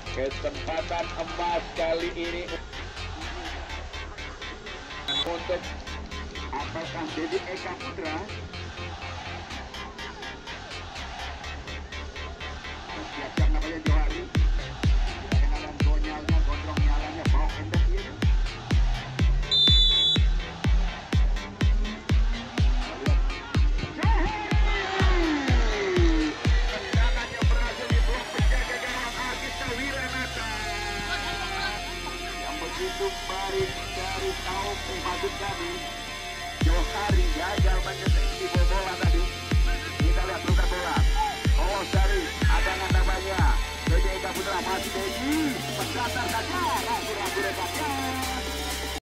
Kesempatan emas kali ini untuk Apakah Dedi Eka Putra